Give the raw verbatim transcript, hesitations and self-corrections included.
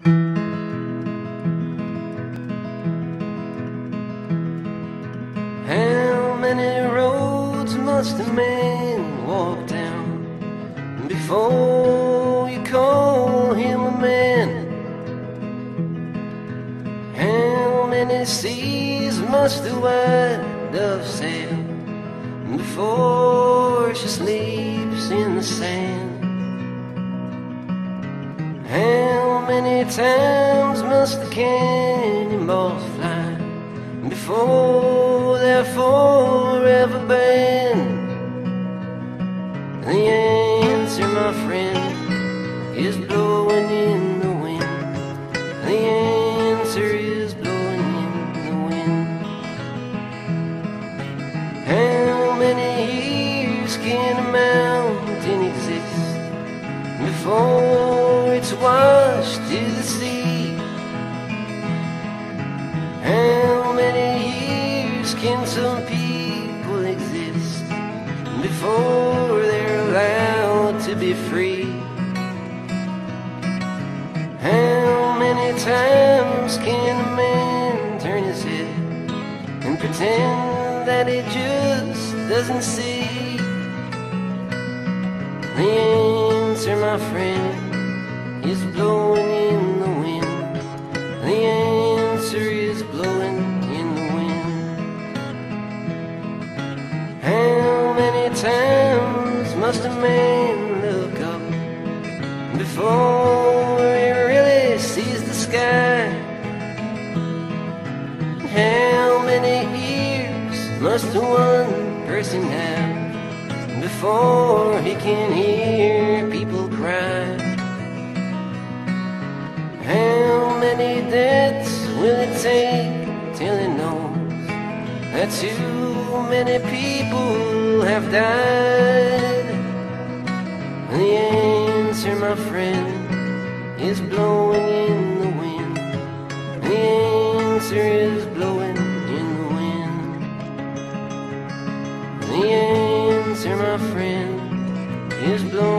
How many roads must a man walk down before you call him a man? How many seas must the white dove sail before she sleeps in the sand? How many times must the cannonballs fly before they're forever banned? The answer, my friend, is blowing in the wind. The answer is blowing in the wind. How many years can a mountain exist before it's washed to the sea? How many years can some people exist before they're allowed to be free? How many times can a man turn his head and pretend that he just doesn't see? The answer, my friend, is blowing in the wind. The answer is blowing in the wind. How many times must a man look up before he really sees the sky? How many ears must one person have before he can hear people cry? How many deaths will it take till he knows that too many people have died? The answer, my friend, is blowing in the wind. The answer is blowing in the wind. The answer, my friend, is blowing